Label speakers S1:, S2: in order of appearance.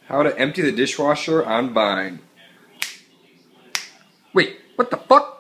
S1: How to empty the dishwasher on bind. Wait, what the fuck?